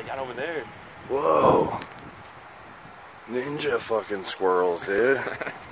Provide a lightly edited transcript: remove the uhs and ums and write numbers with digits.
got over there. Whoa. Ninja fucking squirrels, dude.